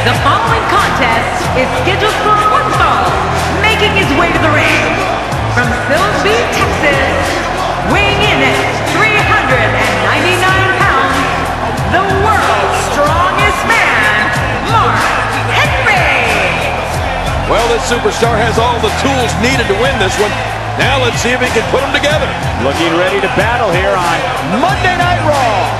The following contest is scheduled for one fall, making his way to the ring. From Silsbee, Texas, weighing in at 399 pounds, the world's strongest man, Mark Henry. Well, this superstar has all the tools needed to win this one. Now let's see if he can put them together. Looking ready to battle here on Monday Night Raw.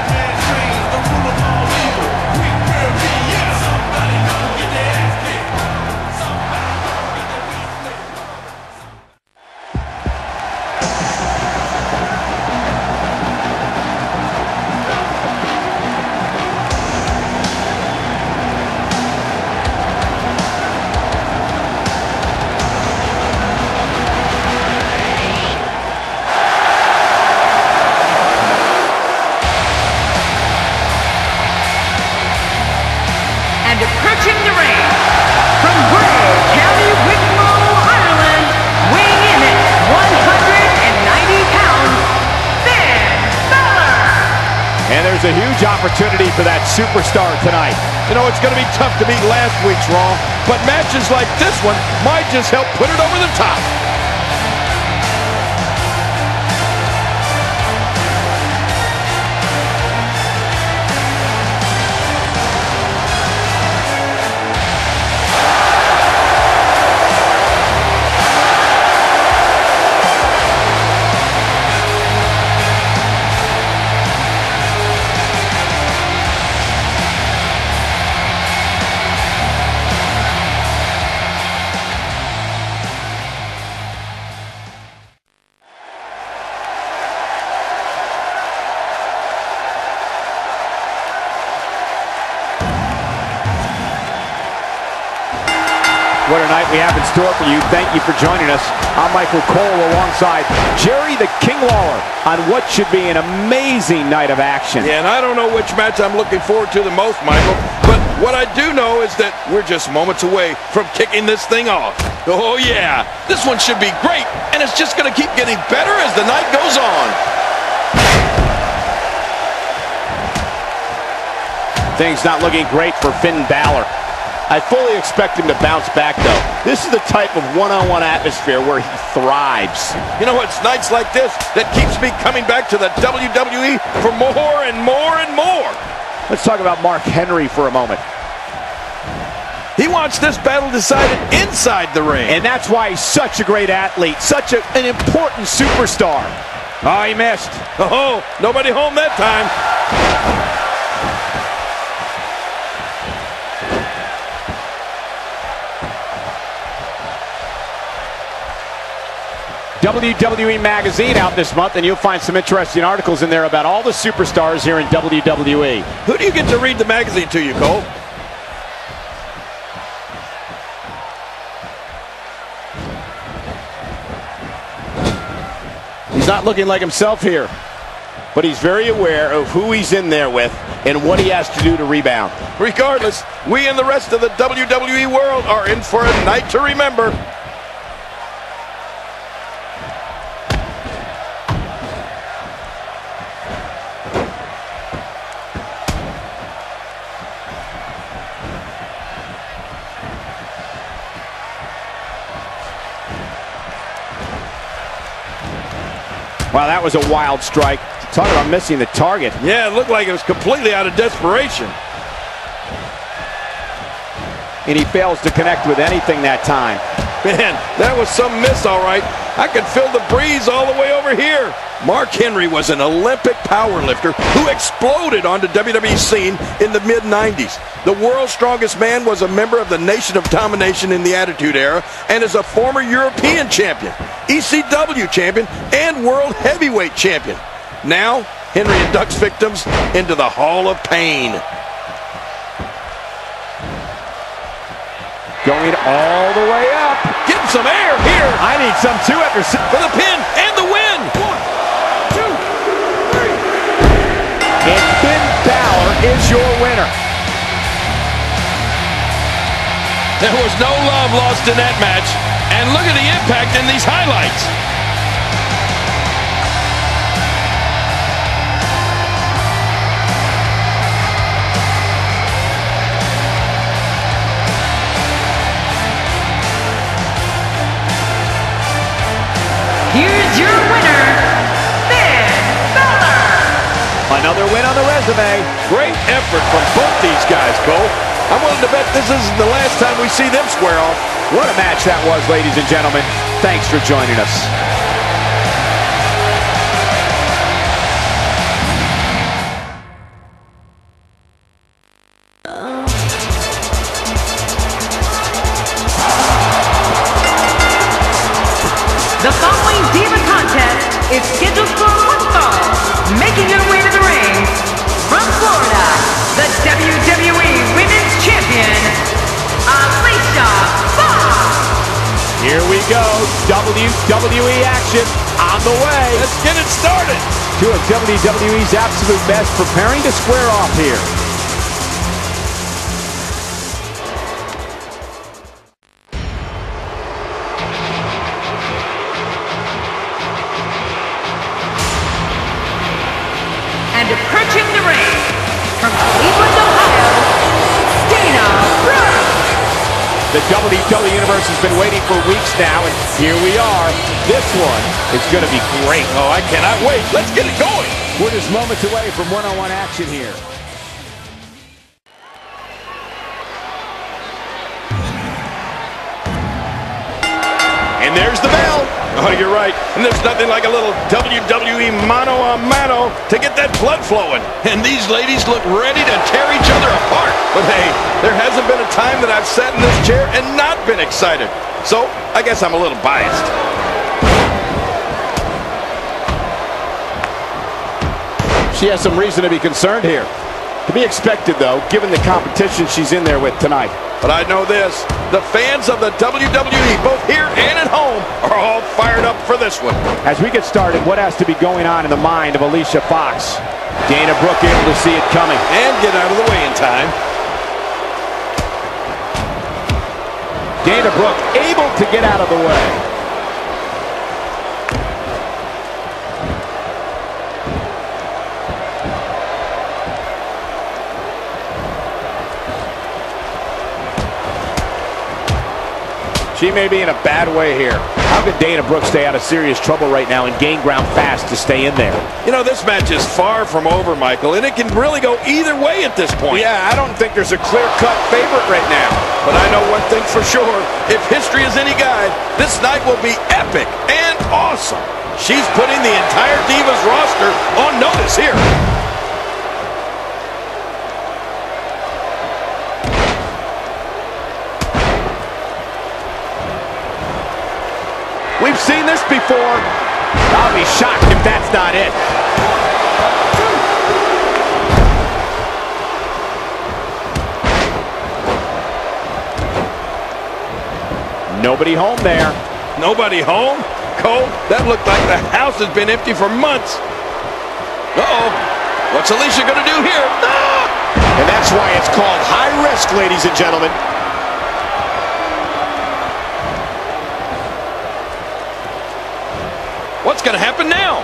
And approaching the ring, from Bray, County Wicklow, Ireland, weighing in at 190 pounds, Finn Balor. And there's a huge opportunity for that superstar tonight. You know, it's going to be tough to beat last week's Raw, but matches like this one might just help put it over the top. What a night we have in store for you. Thank you for joining us. I'm Michael Cole alongside Jerry the King Lawler on what should be an amazing night of action. Yeah, and I don't know which match I'm looking forward to the most, Michael, but what I do know is that we're just moments away from kicking this thing off. Oh yeah, this one should be great, and it's just going to keep getting better as the night goes on. Things not looking great for Finn Balor. I fully expect him to bounce back, though. This is the type of one-on-one atmosphere where he thrives. You know, it's nights like this that keeps me coming back to the WWE for more and more and more. Let's talk about Mark Henry for a moment. He wants this battle decided inside the ring. And that's why he's such a great athlete, such an important superstar. Oh, he missed. Oh, nobody home that time. WWE Magazine out this month, and you'll find some interesting articles in there about all the superstars here in WWE. Who do you get to read the magazine to, you, Cole? He's not looking like himself here, but he's very aware of who he's in there with and what he has to do to rebound. Regardless, we and the rest of the WWE world are in for a night to remember. Wow, that was a wild strike. Talk about missing the target. Yeah, it looked like it was completely out of desperation. And he fails to connect with anything that time. Man, that was some miss, all right. I could feel the breeze all the way over here. Mark Henry was an Olympic powerlifter who exploded onto WWE scene in the mid-90s. The world's strongest man was a member of the Nation of Domination in the Attitude Era and is a former European champion, ECW champion, and world heavyweight champion. Now, Henry inducts victims into the Hall of Pain. Going all the way up. Get him some air here. I need some too after for the pin and the win. 1, 2, 3. And Finn Balor is your winner. There was no love lost in that match. And look at the impact in these highlights. Another win on the resume. Great effort from both these guys, Cole. I'm willing to bet this isn't the last time we see them square off. What a match that was, ladies and gentlemen. Thanks for joining us. The following Diva contest is scheduled for one fall. Making her way to the ring from Florida, the WWE Women's Champion, Alicia Fox. Here we go. WWE action on the way. Let's get it started. Two of WWE's absolute best preparing to square off here. And approaching the ring from Cleveland, Ohio, Dana Brooke. The WWE Universe has been waiting for weeks now, and here we are. This one is going to be great. Oh, I cannot wait. Let's get it going. We're just moments away from one-on-one action here. And there's the bell. Oh, you're right. And there's nothing like a little WWE mano-a-mano to get that blood flowing. And these ladies look ready to tear each other apart. But hey, there hasn't been a time that I've sat in this chair and not been excited. So, I guess I'm a little biased. She has some reason to be concerned here. To be expected, though, given the competition she's in there with tonight. But I know this, the fans of the WWE, both here and at home, are all fired up for this one. As we get started, what has to be going on in the mind of Alicia Fox? Dana Brooke able to see it coming. And get out of the way in time. Dana Brooke able to get out of the way. She may be in a bad way here. How could Dana Brooke stay out of serious trouble right now and gain ground fast to stay in there? You know, this match is far from over, Michael, and it can really go either way at this point. Yeah, I don't think there's a clear-cut favorite right now. But I know one thing for sure. If history is any guide, this night will be epic and awesome. She's putting the entire Divas roster on notice here. We've seen this before. I'll be shocked if that's not it. Nobody home there. Nobody home? Cole, that looked like the house has been empty for months. Uh-oh. What's Alicia going to do here? Ah! And that's why it's called high risk, ladies and gentlemen. What's going to happen now?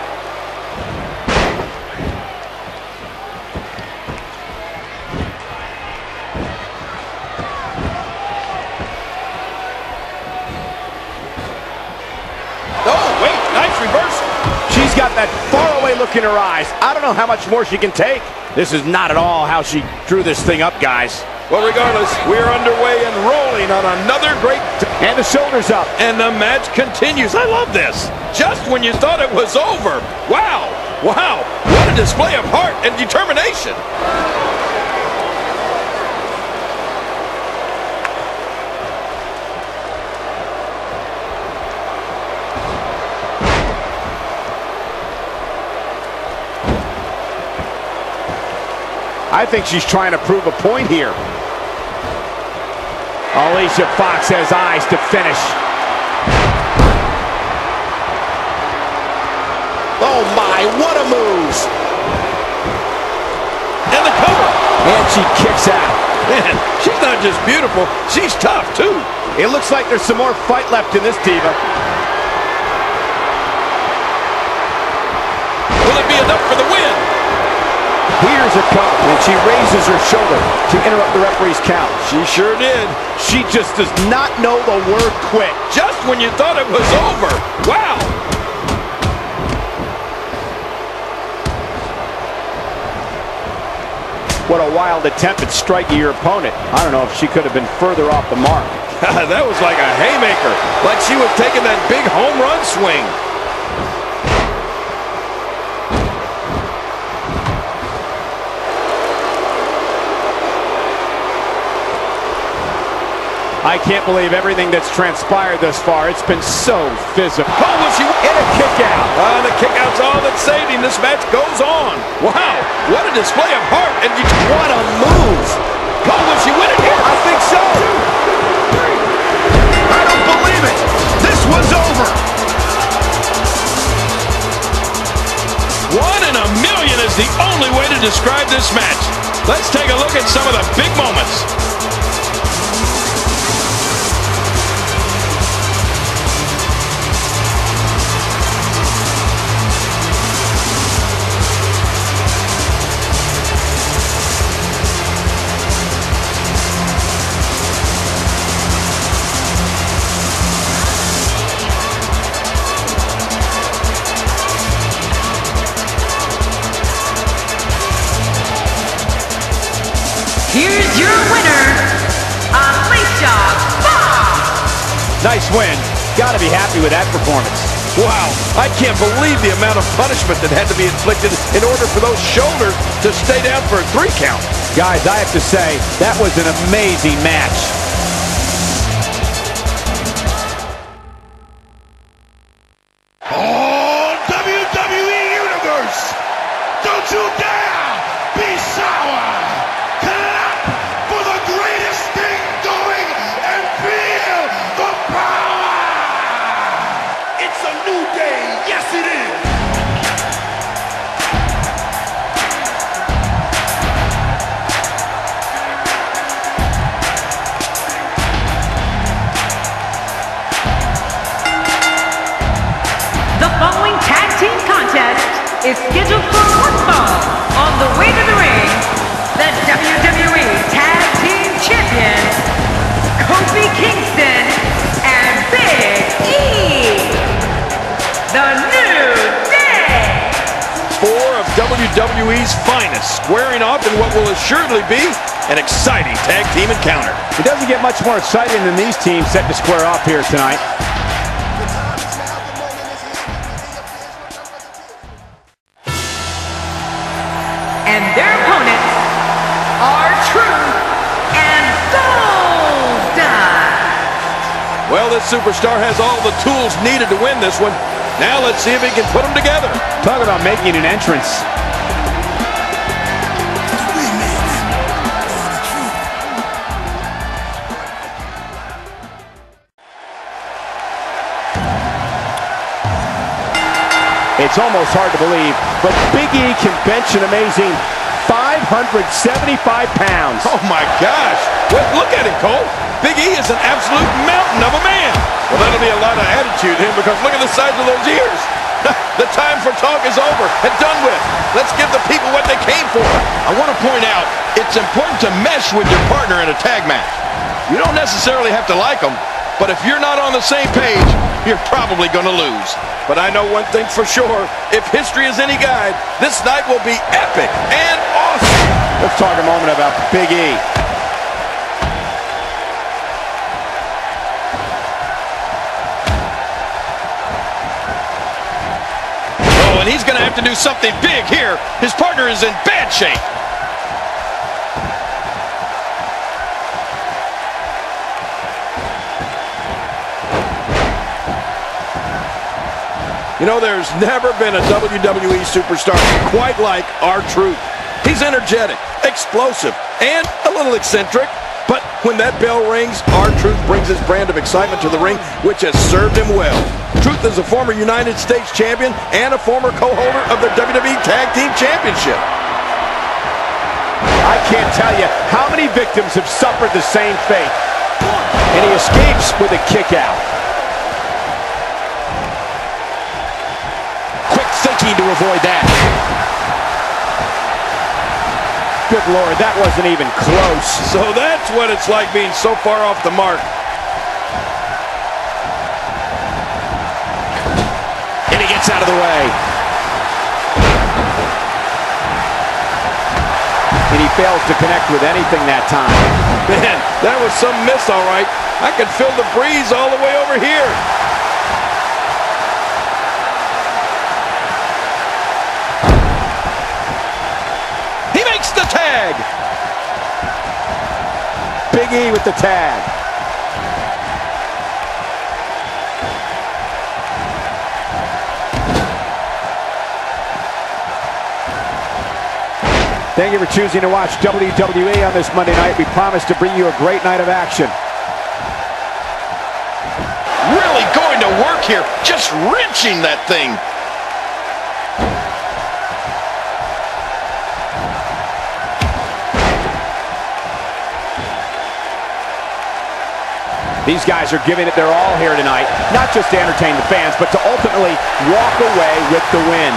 Oh, wait, nice reversal. She's got that faraway look in her eyes. I don't know how much more she can take. This is not at all how she drew this thing up, guys. Well, regardless, we're underway and rolling on another great... And the shoulders up. And the match continues. I love this. Just when you thought it was over. Wow. Wow. What a display of heart and determination. I think she's trying to prove a point here. Alicia Fox has eyes to finish. Oh my, what a move! And the cover. And she kicks out. Man, she's not just beautiful, she's tough too. It looks like there's some more fight left in this Diva. Will it be enough for the win? Here's a cover, and she raises her shoulder to interrupt the referee's count. She sure did. She just does not know the word quit. Just when you thought it was over. Wow. What a wild attempt at striking your opponent. I don't know if she could have been further off the mark. That was like a haymaker, like she was taking that big home run swing. I can't believe everything that's transpired thus far. It's been so physical. Oh, will she hit a kick out? The kick out's all that's saved him. This match goes on. Wow, what a display of heart. And what a move. Oh, will she win it here? I think so. I don't believe it. This one's over. 1 in a million is the only way to describe this match. Let's take a look at some of the big moments. Here's your winner, Alicia Fox. Nice win. Got to be happy with that performance. Wow, I can't believe the amount of punishment that had to be inflicted in order for those shoulders to stay down for a 3 count. Guys, I have to say, that was an amazing match. Oh, WWE Universe! Don't you dare be sour! Clap for the greatest thing going and feel the power! It's a new day, yes it is! The following tag team contest is scheduled for one fall. On the way to the ring, the WWE Tag Team Champions, Kofi Kingston and Big E. The New Day. 4 of WWE's finest squaring off in what will assuredly be an exciting tag team encounter. It doesn't get much more exciting than these teams set to square off here tonight. And their opponents are Truth and Goldust. Well, this superstar has all the tools needed to win this one. Now let's see if he can put them together. Talk about making an entrance. It's almost hard to believe, but Big E can bench an amazing 575 pounds. Oh my gosh. Well, look at him, Cole. Big E is an absolute mountain of a man. Well, that'll be a lot of attitude in him because look at the size of those ears. The time for talk is over and done with. Let's give the people what they came for. I want to point out, it's important to mesh with your partner in a tag match. You don't necessarily have to like them, but if you're not on the same page, you're probably going to lose. But I know one thing for sure. If history is any guide, this night will be epic and awesome. Let's talk a moment about Big E. Oh, and he's going to have to do something big here. His partner is in bad shape. You know, there's never been a WWE superstar quite like R-Truth. He's energetic, explosive, and a little eccentric. But when that bell rings, R-Truth brings his brand of excitement to the ring, which has served him well. Truth is a former United States champion and a former co-holder of the WWE Tag Team Championship. I can't tell you how many victims have suffered the same fate. And he escapes with a kick out. Thinking to avoid that. Good Lord, that wasn't even close. So that's what it's like being so far off the mark. And he gets out of the way. And he fails to connect with anything that time. Man, that was some miss, all right. I could feel the breeze all the way over here. He makes the tag. Big E with the tag. Thank you for choosing to watch WWE on this Monday night. We promise to bring you a great night of action. Really going to work here, just wrenching that thing. These guys are giving it their all here tonight, not just to entertain the fans, but to ultimately walk away with the win.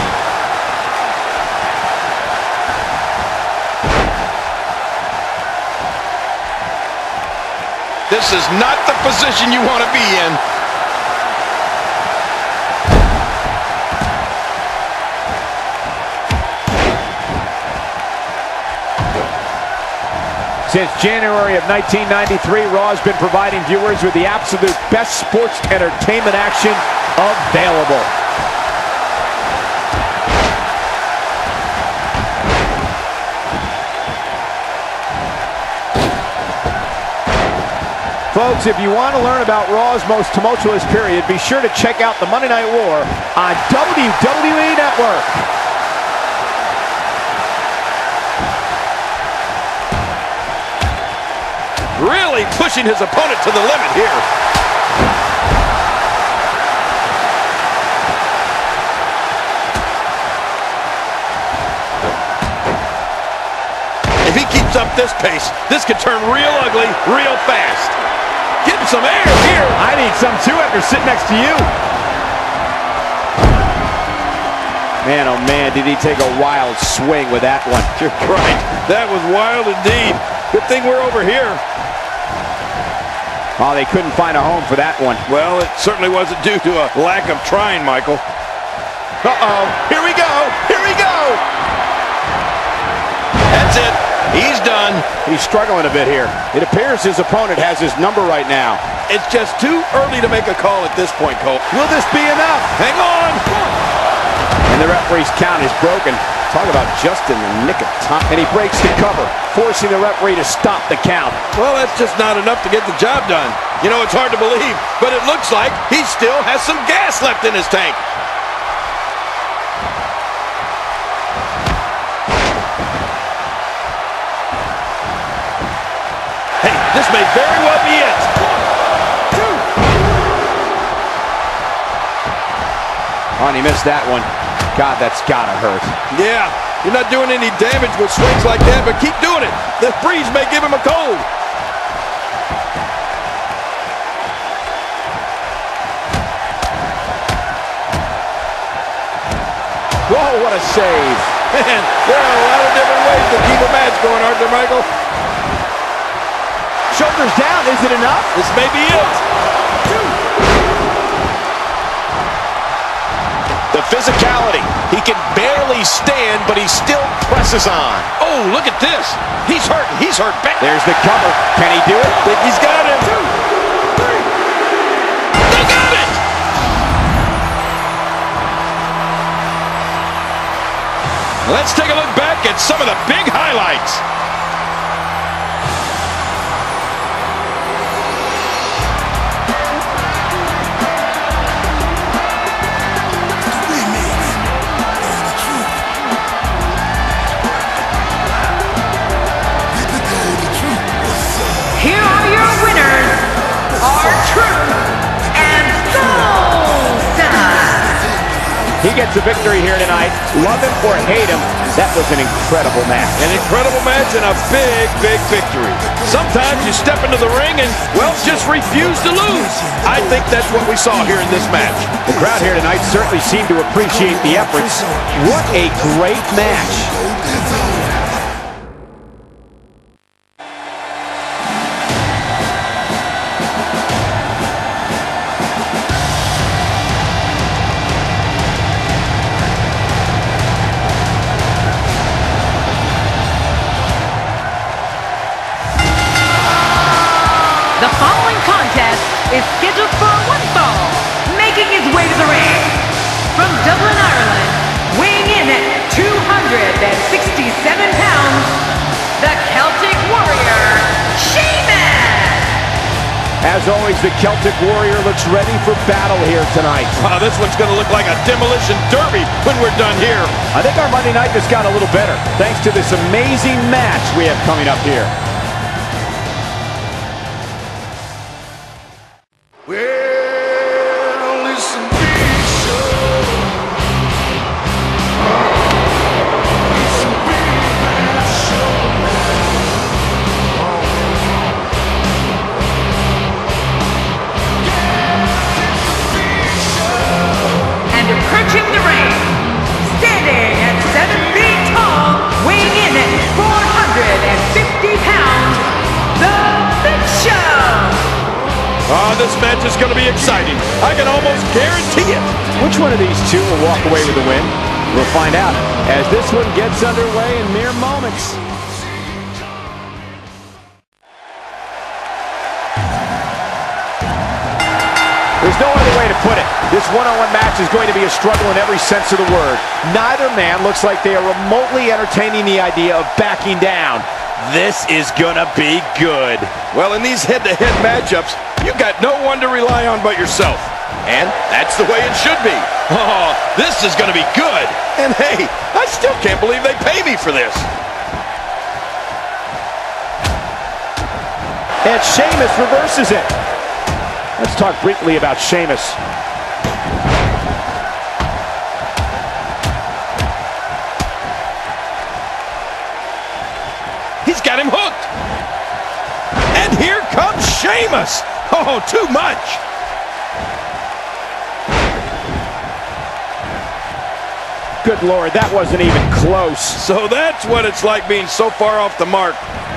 This is not the position you want to be in. Since January of 1993, Raw has been providing viewers with the absolute best sports entertainment action available. Folks, if you want to learn about Raw's most tumultuous period, be sure to check out the Monday Night War on WWE Network. Really pushing his opponent to the limit here. If he keeps up this pace, this could turn real ugly real fast. Getting some air here. I need some too after sitting next to you. Man, oh man, did he take a wild swing with that one. You're right. That was wild indeed. Good thing we're over here. Oh, they couldn't find a home for that one. Well, it certainly wasn't due to a lack of trying, Michael. Uh-oh. Here we go. Here we go. That's it. He's done. He's struggling a bit here. It appears his opponent has his number right now. It's just too early to make a call at this point, Cole. Will this be enough? Hang on. And the referee's count is broken. Talk about just in the nick of time. And he breaks the cover, forcing the referee to stop the count. Well, that's just not enough to get the job done. You know, it's hard to believe, but it looks like he still has some gas left in his tank. Hey, this may very well be it. 1, 2. Oh, and he missed that one. God, that's gotta hurt. Yeah, you're not doing any damage with swings like that, but keep doing it. The breeze may give him a cold. Whoa, what a save. Man, there are a lot of different ways to keep a match going, aren't there, Michael? Shoulders down, is it enough? This may be it. 1, 2. The physicality. He can barely stand, but he still presses on. Oh, look at this. He's hurt. He's hurt bad. There's the cover. Can he do it? Think he's got him. 2, 3. They got it. Let's take a look back at some of the big highlights. Here are your winners, R-Truth and Goldust. He gets a victory here tonight. Love him or hate him, that was an incredible match. An incredible match and a big, big victory. Sometimes you step into the ring and, well, just refuse to lose. I think that's what we saw here in this match. The crowd here tonight certainly seemed to appreciate the efforts. What a great match. The following contest is scheduled for one fall. Making his way to the ring from Dublin, Ireland, weighing in at 267 pounds, the Celtic Warrior, Sheamus! As always, the Celtic Warrior looks ready for battle here tonight. Wow, this one's going to look like a demolition derby when we're done here. I think our Monday night just got a little better, thanks to this amazing match we have coming up here. Well, it's a big show. It's a big bad show. Yeah, it's a big show. And approaching the ring, standing at 7 feet tall, weighing in at 450 pounds, The Big Show! Oh, this match is going to be exciting. I can almost guarantee it. Which one of these two will walk away with the win? We'll find out as this one gets underway in mere moments. There's no other way to put it. This one-on-one match is going to be a struggle in every sense of the word. Neither man looks like they are remotely entertaining the idea of backing down. This is gonna be good. Well, in these head-to-head matchups, you got no one to rely on but yourself. And that's the way it should be. Oh, this is going to be good. And hey, I still can't believe they pay me for this. And Sheamus reverses it. Let's talk briefly about Sheamus. He's got him hooked. And here comes Sheamus. Oh, too much. Good Lord, that wasn't even close. So that's what it's like being so far off the mark.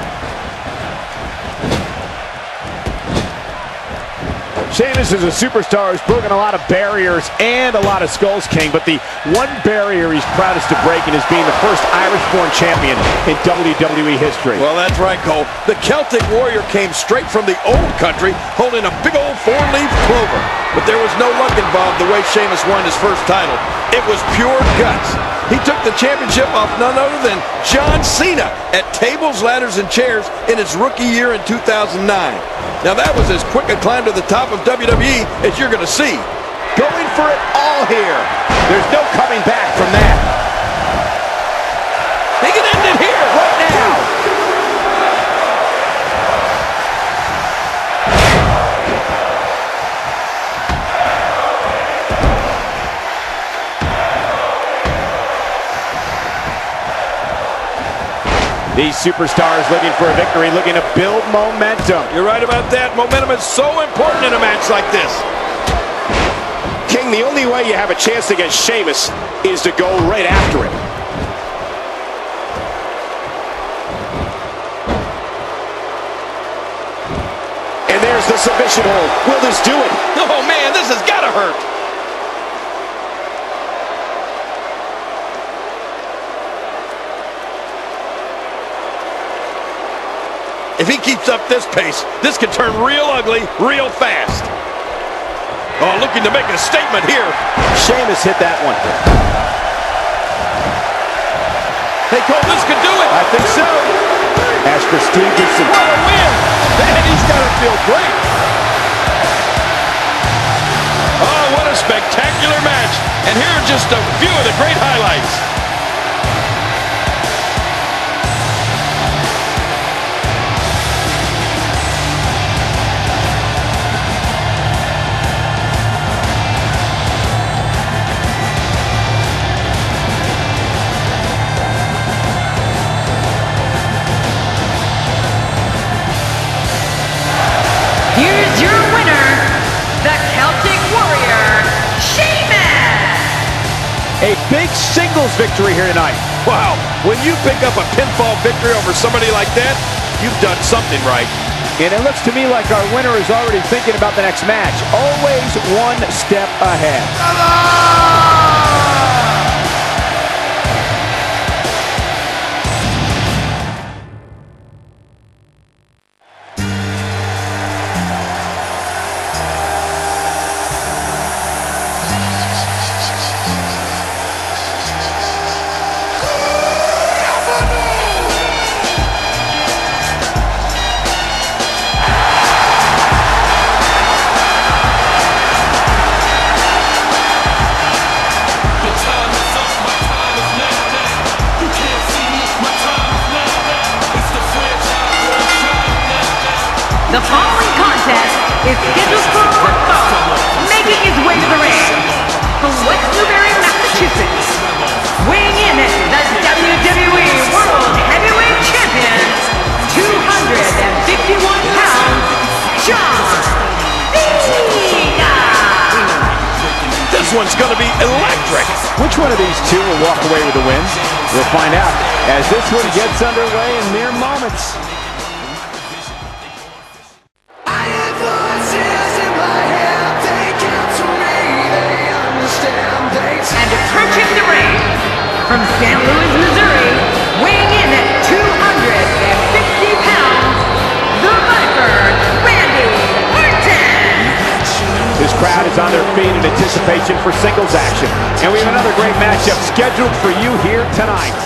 Sheamus is a superstar who's broken a lot of barriers and a lot of skulls, King, but the one barrier he's proudest to break is being the first Irish-born champion in WWE history. Well, that's right, Cole. The Celtic Warrior came straight from the old country holding a big old four-leaf clover. But there was no luck involved the way Sheamus won his first title. It was pure guts. He took the championship off none other than John Cena at tables, ladders, and chairs in his rookie year in 2009. Now that was as quick a climb to the top of WWE as you're going to see. Going for it all here. There's no coming back from that. He can end it here right now. These superstars looking for a victory, looking to build momentum. You're right about that. Momentum is so important in a match like this. King, the only way you have a chance against Sheamus is to go right after him. And there's the submission hold. Will this do it? Oh, man, this has got to hurt. If he keeps up this pace, this could turn real ugly real fast. Oh, looking to make a statement here. Sheamus hit that one. Hey, Cole, this could do it. I think so. As prestigious and What a win. Man, he's got to feel great. Oh, what a spectacular match. And here are just a few of the great highlights. Here's your winner, the Celtic Warrior, Sheamus! a big singles victory here tonight. Wow, when you pick up a pinfall victory over somebody like that, you've done something right. And it looks to me like our winner is already thinking about the next match. Always one step ahead. The following contest is scheduled for one fall, making his way to the ring from West Newbury, Massachusetts, weighing in at the WWE World Heavyweight Champion, 251 pounds, John Cena. This one's going to be electric. Which one of these two will walk away with the win? We'll find out as this one gets underway in mere moments. And approaching the ring from St. Louis, Missouri, weighing in at 250 pounds, the Viper, Randy Orton. This crowd is on their feet in anticipation for singles action. And we have another great matchup scheduled for you here tonight.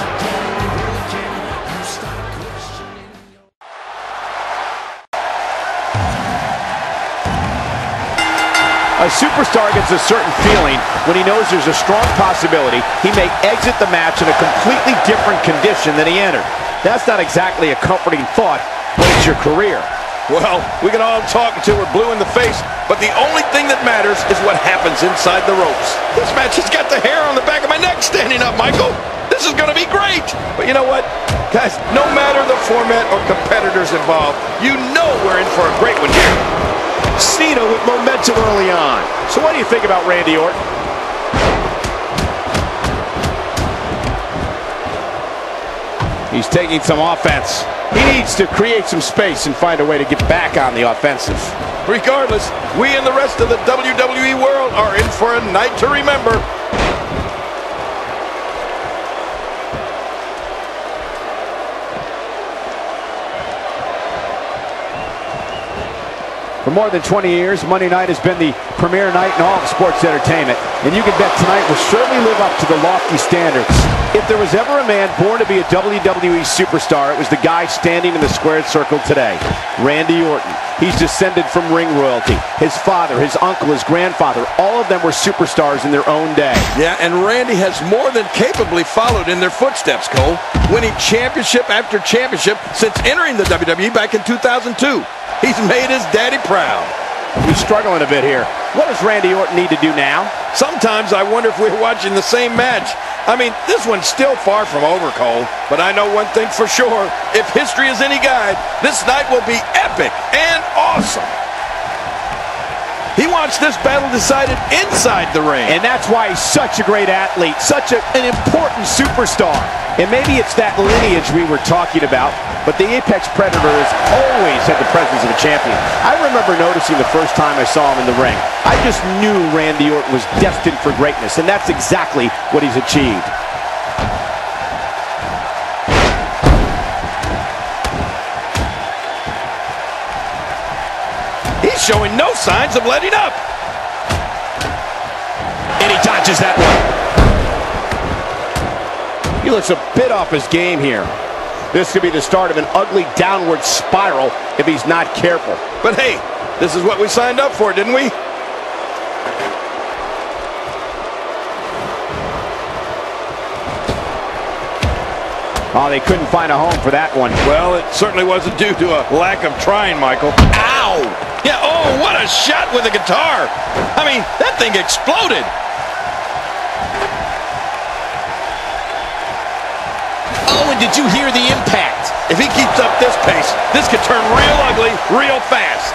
A superstar gets a certain feeling when he knows there's a strong possibility he may exit the match in a completely different condition than he entered. That's not exactly a comforting thought, but it's your career. Well, we can all talk until we're blue in the face, but the only thing that matters is what happens inside the ropes. This match has got the hair on the back of my neck standing up, Michael. This is going to be great. But you know what? Guys, no matter the format or competitors involved, you know we're in for a great one here. Cena with momentum early on. So what do you think about Randy Orton? He's taking some offense. He needs to create some space and find a way to get back on the offensive. Regardless, we and the rest of the WWE world are in for a night to remember. For more than 20 years, Monday night has been the premier night in all of sports entertainment. And you can bet tonight will surely live up to the lofty standards. If there was ever a man born to be a WWE superstar, it was the guy standing in the squared circle today, Randy Orton. He's descended from ring royalty. His father, his uncle, his grandfather, all of them were superstars in their own day. Yeah, and Randy has more than capably followed in their footsteps, Cole, winning championship after championship since entering the WWE back in 2002. He's made his daddy proud. He's struggling a bit here. What does Randy Orton need to do now? Sometimes I wonder if we're watching the same match. I mean, this one's still far from over, Cole. But I know one thing for sure. If history is any guide, this night will be epic and awesome. He wants this battle decided inside the ring. And that's why he's such a great athlete, such an important superstar. And maybe it's that lineage we were talking about, but the Apex Predator has always had the presence of a champion. I remember noticing the first time I saw him in the ring. I just knew Randy Orton was destined for greatness, and that's exactly what he's achieved. He's showing no signs of letting up. And he dodges that one. He looks a bit off his game here. This could be the start of an ugly downward spiral if he's not careful. But hey, this is what we signed up for, didn't we? Oh, they couldn't find a home for that one. Well, it certainly wasn't due to a lack of trying, Michael. Ow! Yeah, oh, what a shot with a guitar. I mean, that thing exploded. Oh, and did you hear the impact? If he keeps up this pace, this could turn real ugly real fast.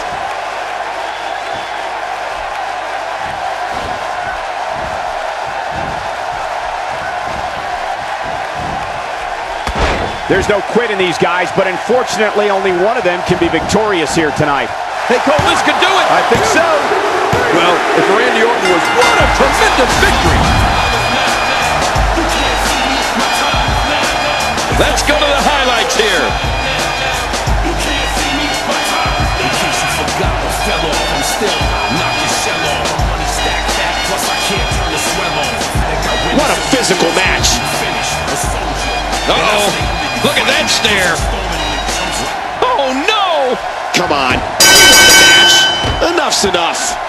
There's no quit in these guys, but unfortunately only one of them can be victorious here tonight. Hey, Cole, this could do it. I think so. Well, if Randy Orton was, what a tremendous victory. Let's go to the highlights here. What a physical match. Uh-oh. Look at that stare. Oh, no. Come on. Match. Enough's enough.